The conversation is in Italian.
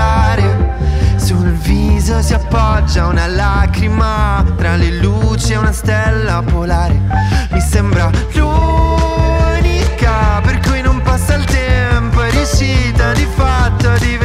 parlare. Sul viso si appoggia una lacrima, tra le luci e una stella polare. Mi sembra l'unica per cui non passa il tempo, è riuscita di fatto a diventare